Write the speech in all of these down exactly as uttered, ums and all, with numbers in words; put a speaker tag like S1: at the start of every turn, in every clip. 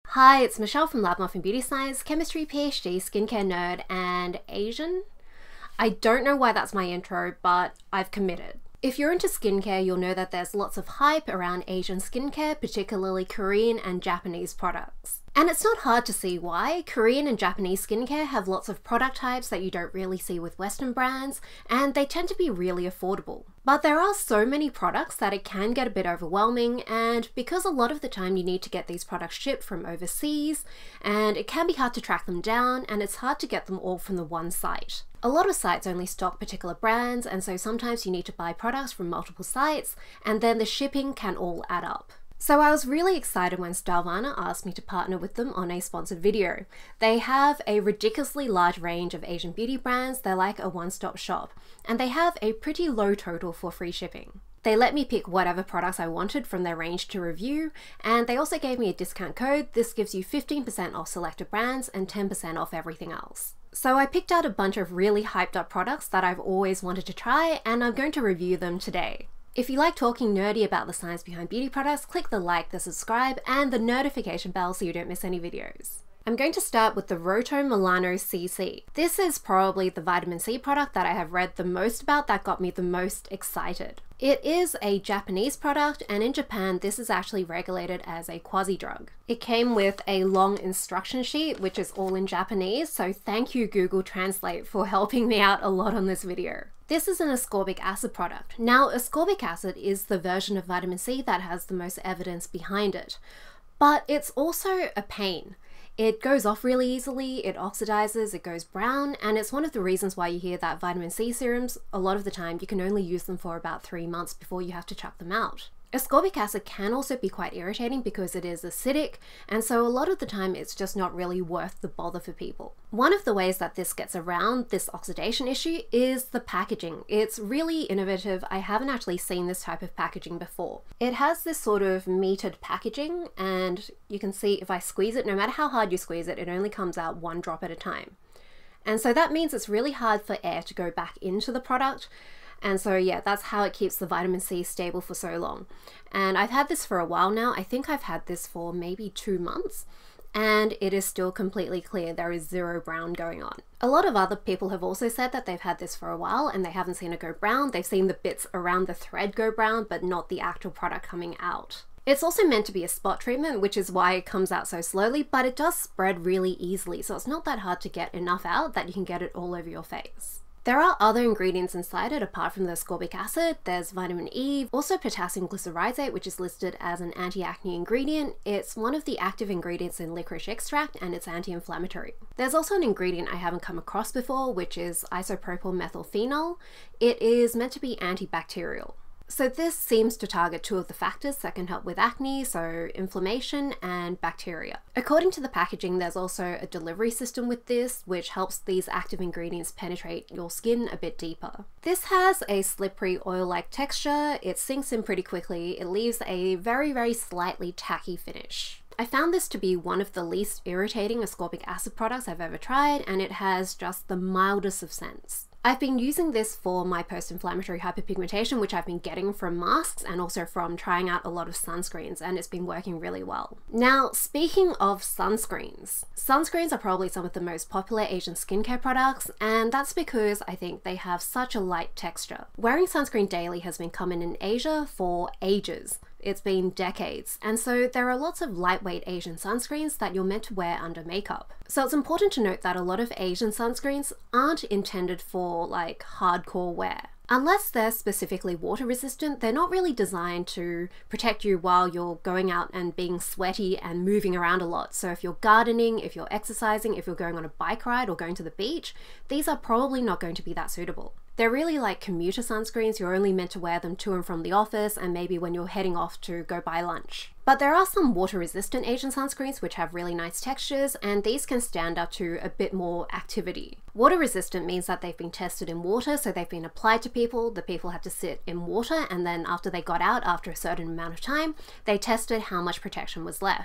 S1: Hi, it's Michelle from Lab Muffin Beauty Science, Chemistry PhD, Skincare Nerd, and Asian. I don't know why that's my intro, but I've committed. If you're into skincare, you'll know that there's lots of hype around Asian skincare, particularly Korean and Japanese products. And it's not hard to see why. Korean and Japanese skincare have lots of product types that you don't really see with Western brands, and they tend to be really affordable. But there are so many products that it can get a bit overwhelming, and because a lot of the time you need to get these products shipped from overseas, and it can be hard to track them down, and it's hard to get them all from the one site. A lot of sites only stock particular brands, and so sometimes you need to buy products from multiple sites, and then the shipping can all add up. So I was really excited when Styvana asked me to partner with them on a sponsored video. They have a ridiculously large range of Asian beauty brands. They're like a one-stop shop, and they have a pretty low total for free shipping. They let me pick whatever products I wanted from their range to review, and they also gave me a discount code. This gives you fifteen percent off selected brands and ten percent off everything else. So I picked out a bunch of really hyped up products that I've always wanted to try, and I'm going to review them today. If you like talking nerdy about the science behind beauty products, click the like, the subscribe, and the notification bell so you don't miss any videos. I'm going to start with the Roto Milano C C. This is probably the vitamin C product that I have read the most about that got me the most excited. It is a Japanese product, and in Japan this is actually regulated as a quasi-drug. It came with a long instruction sheet which is all in Japanese, so thank you Google Translate for helping me out a lot on this video. This is an ascorbic acid product. Now, ascorbic acid is the version of vitamin C that has the most evidence behind it, but it's also a pain. It goes off really easily, it oxidizes, it goes brown, and it's one of the reasons why you hear that vitamin C serums, a lot of the time you can only use them for about three months before you have to chuck them out. Ascorbic acid can also be quite irritating because it is acidic, and so a lot of the time it's just not really worth the bother for people. One of the ways that this gets around this oxidation issue is the packaging. It's really innovative. I haven't actually seen this type of packaging before. It has this sort of metered packaging, and you can see if I squeeze it, no matter how hard you squeeze it, it only comes out one drop at a time. And so that means it's really hard for air to go back into the product. And so yeah, that's how it keeps the vitamin C stable for so long. And I've had this for a while now. I think I've had this for maybe two months and it is still completely clear. There is zero brown going on. A lot of other people have also said that they've had this for a while and they haven't seen it go brown. They've seen the bits around the thread go brown, but not the actual product coming out. It's also meant to be a spot treatment, which is why it comes out so slowly, but it does spread really easily. So it's not that hard to get enough out that you can get it all over your face. There are other ingredients inside it apart from the ascorbic acid. There's vitamin E, also potassium glycyrrhizate, which is listed as an anti-acne ingredient. It's one of the active ingredients in licorice extract and it's anti-inflammatory. There's also an ingredient I haven't come across before, which is isopropyl methylphenol. It is meant to be antibacterial. So this seems to target two of the factors that can help with acne, so inflammation and bacteria. According to the packaging, there's also a delivery system with this, which helps these active ingredients penetrate your skin a bit deeper. This has a slippery oil-like texture, it sinks in pretty quickly, it leaves a very, very slightly tacky finish. I found this to be one of the least irritating ascorbic acid products I've ever tried, and it has just the mildest of scents. I've been using this for my post-inflammatory hyperpigmentation, which I've been getting from masks and also from trying out a lot of sunscreens, and it's been working really well. Now, speaking of sunscreens, sunscreens are probably some of the most popular Asian skincare products, and that's because I think they have such a light texture. Wearing sunscreen daily has been common in Asia for ages. It's been decades, and so there are lots of lightweight Asian sunscreens that you're meant to wear under makeup. So it's important to note that a lot of Asian sunscreens aren't intended for like hardcore wear. Unless they're specifically water resistant, they're not really designed to protect you while you're going out and being sweaty and moving around a lot. So if you're gardening, if you're exercising, if you're going on a bike ride or going to the beach, these are probably not going to be that suitable. They're really like commuter sunscreens. You're only meant to wear them to and from the office and maybe when you're heading off to go buy lunch. But there are some water-resistant Asian sunscreens which have really nice textures, and these can stand up to a bit more activity. Water-resistant means that they've been tested in water, so they've been applied to people, the people had to sit in water, and then after they got out, after a certain amount of time, they tested how much protection was left.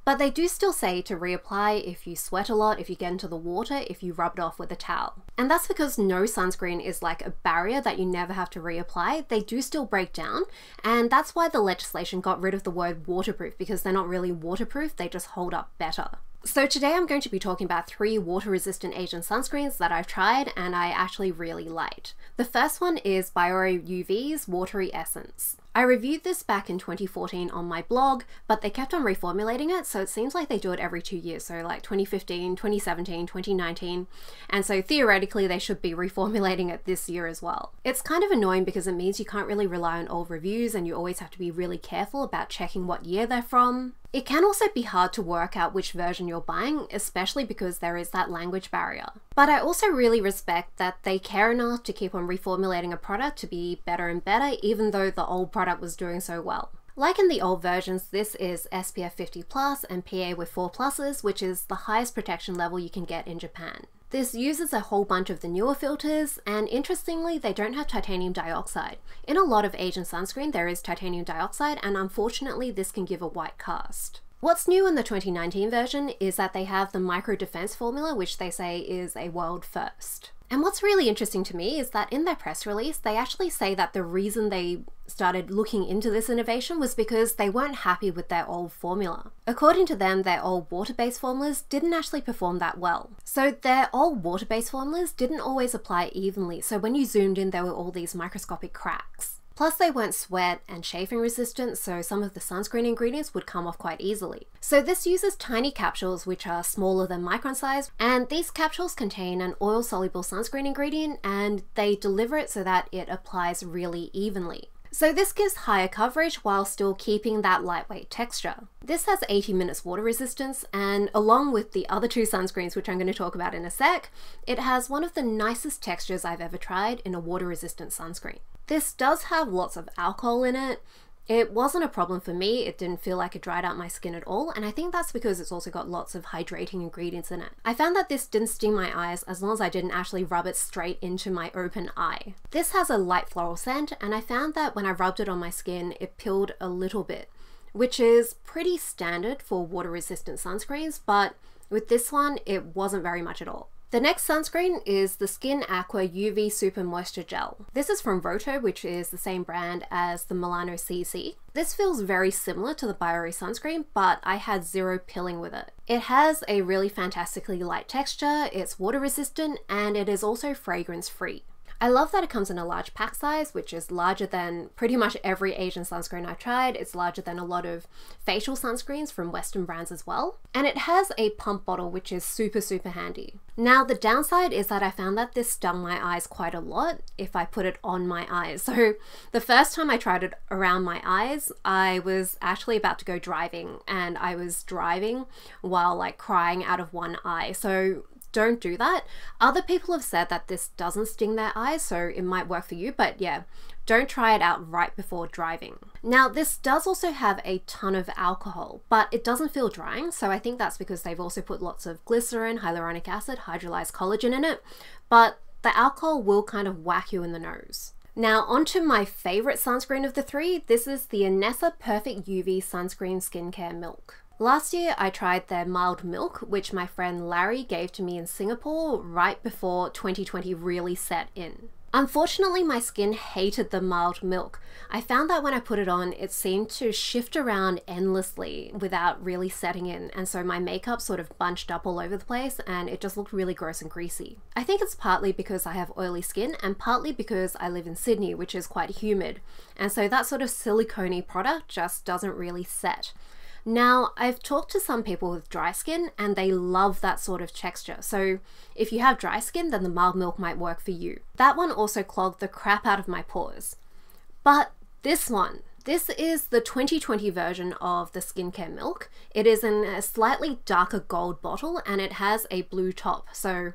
S1: But they do still say to reapply if you sweat a lot, if you get into the water, if you rub it off with a towel. And that's because no sunscreen is like a barrier that you never have to reapply. They do still break down, and that's why the legislation got rid of the word waterproof, because they're not really waterproof, they just hold up better. So today I'm going to be talking about three water-resistant Asian sunscreens that I've tried and I actually really liked. The first one is Biore U V's Watery Essence. I reviewed this back in twenty fourteen on my blog, but they kept on reformulating it, so it seems like they do it every two years, so like twenty fifteen, twenty seventeen, twenty nineteen, and so theoretically they should be reformulating it this year as well. It's kind of annoying because it means you can't really rely on old reviews and you always have to be really careful about checking what year they're from. It can also be hard to work out which version you're buying, especially because there is that language barrier. But I also really respect that they care enough to keep on reformulating a product to be better and better, even though the old product was doing so well. Like in the old versions, this is S P F fifty plus and P A with four pluses, which is the highest protection level you can get in Japan. This uses a whole bunch of the newer filters, and interestingly, they don't have titanium dioxide. In a lot of Asian sunscreen, there is titanium dioxide, and unfortunately, this can give a white cast. What's new in the twenty nineteen version is that they have the micro defense formula, which they say is a world first. And what's really interesting to me is that in their press release, they actually say that the reason they started looking into this innovation was because they weren't happy with their old formula. According to them, their old water-based formulas didn't actually perform that well. So their old water-based formulas didn't always apply evenly, so when you zoomed in, there were all these microscopic cracks. Plus they weren't sweat and chafing resistant, so some of the sunscreen ingredients would come off quite easily. So this uses tiny capsules which are smaller than micron size, and these capsules contain an oil-soluble sunscreen ingredient and they deliver it so that it applies really evenly. So this gives higher coverage while still keeping that lightweight texture. This has eighty minutes water resistance, and along with the other two sunscreens, which I'm going to talk about in a sec, it has one of the nicest textures I've ever tried in a water resistant sunscreen. This does have lots of alcohol in it. It wasn't a problem for me, it didn't feel like it dried out my skin at all, and I think that's because it's also got lots of hydrating ingredients in it. I found that this didn't sting my eyes as long as I didn't actually rub it straight into my open eye. This has a light floral scent, and I found that when I rubbed it on my skin, it peeled a little bit, which is pretty standard for water-resistant sunscreens, but with this one, it wasn't very much at all. The next sunscreen is the Skin Aqua U V Super Moisture Gel. This is from Roto, which is the same brand as the Milano C C. This feels very similar to the Biore sunscreen, but I had zero pilling with it. It has a really fantastically light texture, it's water resistant, and it is also fragrance free. I love that it comes in a large pack size, which is larger than pretty much every Asian sunscreen I've tried. It's larger than a lot of facial sunscreens from Western brands as well. And it has a pump bottle, which is super, super handy. Now, the downside is that I found that this stung my eyes quite a lot if I put it on my eyes. So the first time I tried it around my eyes, I was actually about to go driving, and I was driving while like crying out of one eye. So don't do that. Other people have said that this doesn't sting their eyes, so it might work for you, but yeah, don't try it out right before driving. Now, this does also have a ton of alcohol, but it doesn't feel drying, so I think that's because they've also put lots of glycerin, hyaluronic acid, hydrolyzed collagen in it, but the alcohol will kind of whack you in the nose. Now, onto my favorite sunscreen of the three. This is the Anessa Perfect U V Sunscreen Skincare Milk. Last year, I tried their mild milk, which my friend Larry gave to me in Singapore right before twenty twenty really set in. Unfortunately, my skin hated the mild milk. I found that when I put it on, it seemed to shift around endlessly without really setting in, and so my makeup sort of bunched up all over the place and it just looked really gross and greasy. I think it's partly because I have oily skin and partly because I live in Sydney, which is quite humid, and so that sort of silicone-y product just doesn't really set. Now, I've talked to some people with dry skin and they love that sort of texture, so if you have dry skin, then the mild milk might work for you. That one also clogged the crap out of my pores. But this one, this is the twenty twenty version of the skincare milk. It is in a slightly darker gold bottle and it has a blue top, so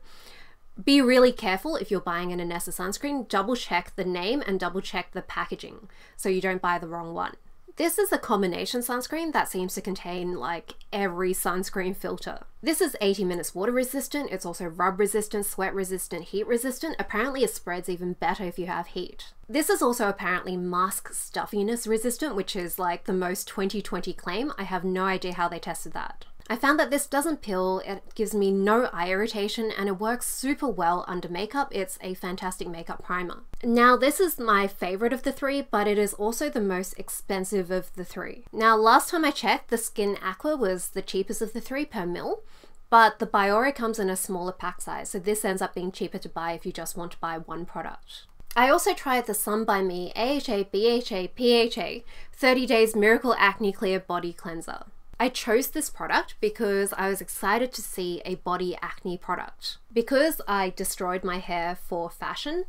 S1: be really careful if you're buying an Anessa sunscreen. Double check the name and double check the packaging so you don't buy the wrong one. This is a combination sunscreen that seems to contain like every sunscreen filter. This is eighty minutes water resistant, it's also rub resistant, sweat resistant, heat resistant. Apparently it spreads even better if you have heat. This is also apparently mask stuffiness resistant, which is like the most twenty twenty claim. I have no idea how they tested that. I found that this doesn't pill, it gives me no eye irritation, and it works super well under makeup. It's a fantastic makeup primer. Now this is my favorite of the three, but it is also the most expensive of the three. Now last time I checked, the Skin Aqua was the cheapest of the three per mil, but the Biore comes in a smaller pack size, so this ends up being cheaper to buy if you just want to buy one product. I also tried the Sun By Me A H A B H A P H A thirty days Miracle Acne Clear Body Cleanser. I chose this product because I was excited to see a body acne product. Because I destroyed my hair for fashion,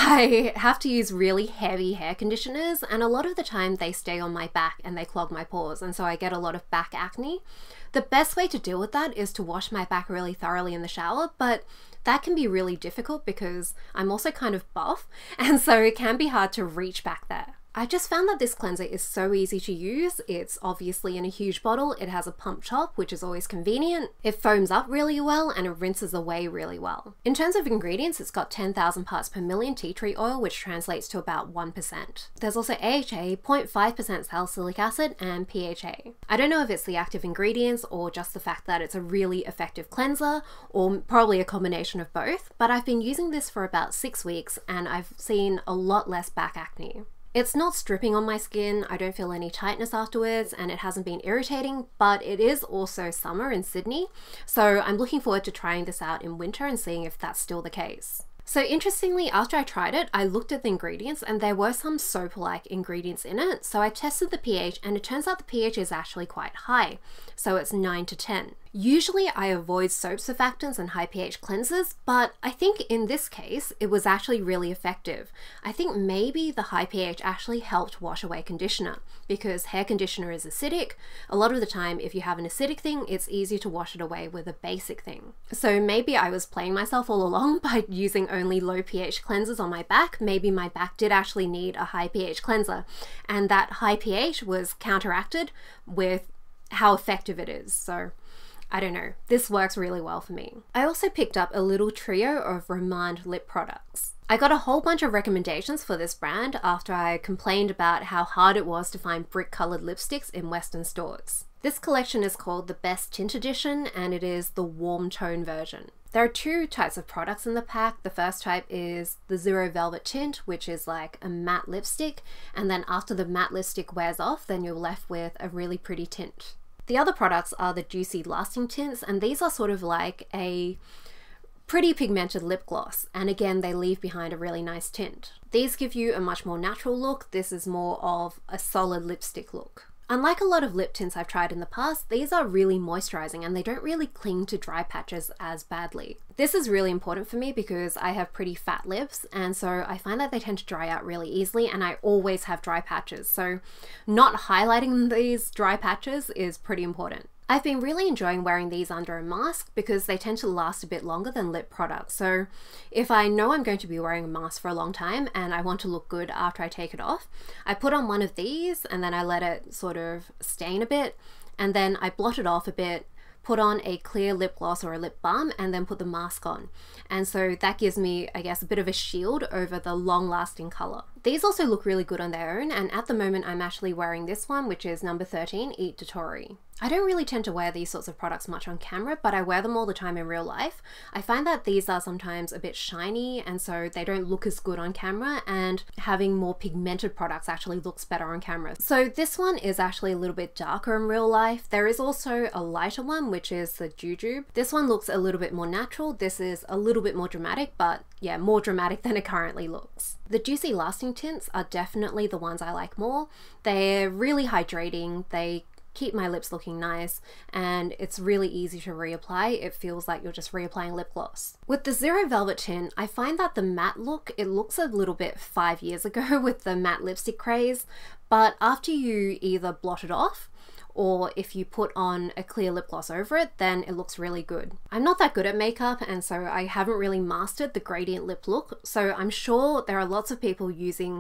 S1: I have to use really heavy hair conditioners, and a lot of the time they stay on my back and they clog my pores, and so I get a lot of back acne. The best way to deal with that is to wash my back really thoroughly in the shower, but that can be really difficult because I'm also kind of buff, and so it can be hard to reach back there. I just found that this cleanser is so easy to use. It's obviously in a huge bottle, it has a pump top, which is always convenient, it foams up really well, and it rinses away really well. In terms of ingredients, it's got ten thousand parts per million tea tree oil, which translates to about one percent. There's also A H A, zero point five percent salicylic acid, and P H A. I don't know if it's the active ingredients or just the fact that it's a really effective cleanser, or probably a combination of both, but I've been using this for about six weeks and I've seen a lot less back acne. It's not stripping on my skin, I don't feel any tightness afterwards, and it hasn't been irritating, but it is also summer in Sydney, so I'm looking forward to trying this out in winter and seeing if that's still the case. So interestingly, after I tried it, I looked at the ingredients and there were some soap-like ingredients in it, so I tested the pH and it turns out the pH is actually quite high, so it's nine to ten. Usually I avoid soap surfactants and high pH cleansers, but I think in this case it was actually really effective. I think maybe the high pH actually helped wash away conditioner, because hair conditioner is acidic. A lot of the time if you have an acidic thing, it's easy to wash it away with a basic thing. So maybe I was playing myself all along by using only low pH cleansers on my back. Maybe my back did actually need a high pH cleanser, and that high pH was counteracted with how effective it is. So I don't know, this works really well for me. I also picked up a little trio of Romand lip products. I got a whole bunch of recommendations for this brand after I complained about how hard it was to find brick colored lipsticks in Western stores. This collection is called the Best Tint Edition, and it is the warm tone version. There are two types of products in the pack. The first type is the Zero Velvet Tint, which is like a matte lipstick, and then after the matte lipstick wears off, then you're left with a really pretty tint. The other products are the Juicy Lasting Tints, and these are sort of like a pretty pigmented lip gloss, and again they leave behind a really nice tint. These give you a much more natural look. This is more of a solid lipstick look. Unlike a lot of lip tints I've tried in the past, these are really moisturizing and they don't really cling to dry patches as badly. This is really important for me because I have pretty fat lips, and so I find that they tend to dry out really easily, and I always have dry patches, so not highlighting these dry patches is pretty important. I've been really enjoying wearing these under a mask because they tend to last a bit longer than lip products. So if I know I'm going to be wearing a mask for a long time and I want to look good after I take it off, I put on one of these and then I let it sort of stain a bit, and then I blot it off a bit, put on a clear lip gloss or a lip balm, and then put the mask on. And so that gives me, I guess, a bit of a shield over the long-lasting color. These also look really good on their own, and at the moment I'm actually wearing this one, which is number thirteen, Eat to Tory. I don't really tend to wear these sorts of products much on camera, but I wear them all the time in real life. I find that these are sometimes a bit shiny, and so they don't look as good on camera, and having more pigmented products actually looks better on camera. So this one is actually a little bit darker in real life. There is also a lighter one, which is the Jujube. This one looks a little bit more natural. This is a little bit more dramatic, but yeah, more dramatic than it currently looks. The Juicy Lasting Tints are definitely the ones I like more. They're really hydrating, they keep my lips looking nice, and it's really easy to reapply. It feels like you're just reapplying lip gloss. With the Zero Velvet Tint, I find that the matte look, it looks a little bit five years ago with the matte lipstick craze, but after you either blot it off, or if you put on a clear lip gloss over it, then it looks really good. I'm not that good at makeup, and so I haven't really mastered the gradient lip look, so I'm sure there are lots of people using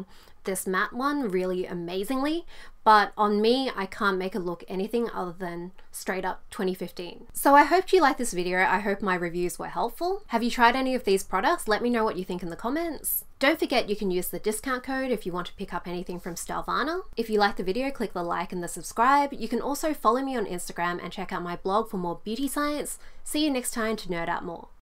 S1: this matte one really amazingly, but on me, I can't make it look anything other than straight up twenty fifteen. So I hope you liked this video. I hope my reviews were helpful. Have you tried any of these products? Let me know what you think in the comments. Don't forget you can use the discount code if you want to pick up anything from Stylevana. If you liked the video, click the like and the subscribe. You can also follow me on Instagram and check out my blog for more beauty science. See you next time to nerd out more.